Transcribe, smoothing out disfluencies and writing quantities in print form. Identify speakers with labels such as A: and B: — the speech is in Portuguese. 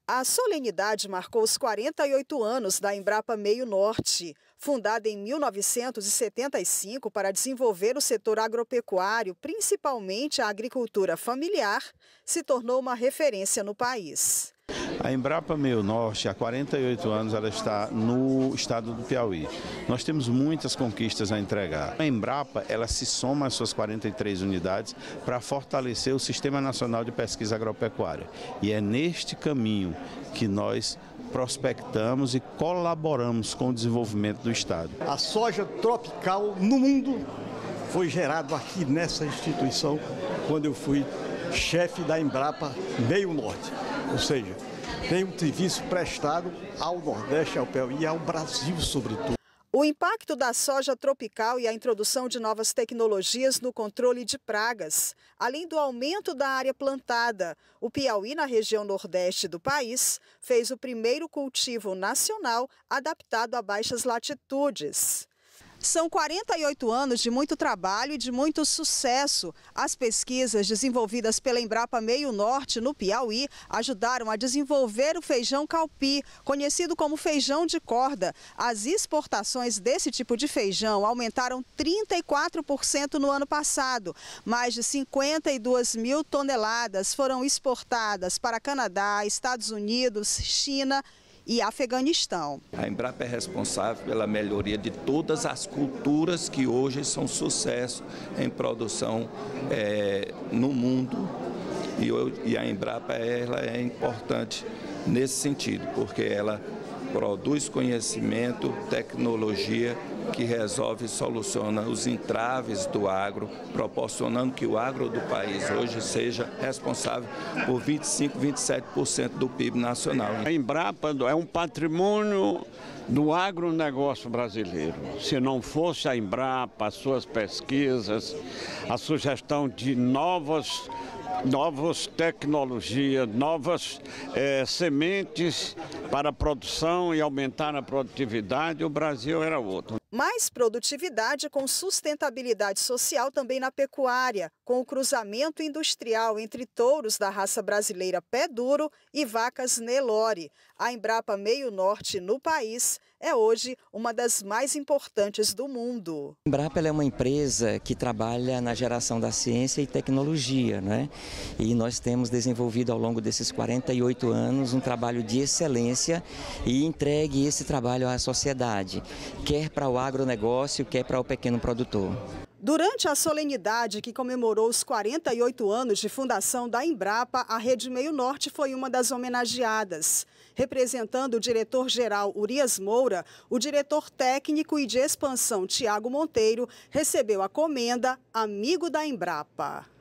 A: A solenidade marcou os 48 anos da Embrapa Meio Norte. Fundada em 1975 para desenvolver o setor agropecuário, principalmente a agricultura familiar, se tornou uma referência no país.
B: A Embrapa Meio Norte, há 48 anos, ela está no estado do Piauí. Nós temos muitas conquistas a entregar. A Embrapa, ela se soma às suas 43 unidades para fortalecer o Sistema Nacional de Pesquisa Agropecuária. E é neste caminho que nós prospectamos e colaboramos com o desenvolvimento do estado.
C: A soja tropical no mundo foi gerada aqui nessa instituição quando eu fui chefe da Embrapa Meio Norte. Ou seja, tem um serviço prestado ao Nordeste, ao Piauí e ao Brasil, sobretudo.
A: O impacto da soja tropical e a introdução de novas tecnologias no controle de pragas, além do aumento da área plantada. O Piauí, na região nordeste do país, fez o primeiro cultivo nacional adaptado a baixas latitudes. São 48 anos de muito trabalho e de muito sucesso. As pesquisas desenvolvidas pela Embrapa Meio Norte, no Piauí, ajudaram a desenvolver o feijão calpi, conhecido como feijão de corda. As exportações desse tipo de feijão aumentaram 34% no ano passado. Mais de 52 mil toneladas foram exportadas para Canadá, Estados Unidos, China e Afeganistão.
D: A Embrapa é responsável pela melhoria de todas as culturas que hoje são sucesso em produção no mundo. E a Embrapa ela é importante nesse sentido, porque ela produz conhecimento, tecnologia que resolve e soluciona os entraves do agro, proporcionando que o agro do país hoje seja responsável por 25, 27% do PIB nacional.
E: A Embrapa é um patrimônio do agronegócio brasileiro. Se não fosse a Embrapa, as suas pesquisas, a sugestão de novas tecnologias, novas sementes para a produção e aumentar a produtividade, o Brasil era outro.
A: Mais produtividade com sustentabilidade social também na pecuária, com o cruzamento industrial entre touros da raça brasileira Pé Duro e vacas Nelore. A Embrapa Meio Norte no país é hoje uma das mais importantes do mundo.
F: A Embrapa é uma empresa que trabalha na geração da ciência e tecnologia, né? E nós temos desenvolvido ao longo desses 48 anos um trabalho de excelência e entregue esse trabalho à sociedade, quer para o agronegócio, quer para o pequeno produtor.
A: Durante a solenidade que comemorou os 48 anos de fundação da Embrapa, a Rede Meio Norte foi uma das homenageadas. Representando o diretor-geral Urias Moura, o diretor técnico e de expansão Tiago Monteiro recebeu a comenda Amigo da Embrapa.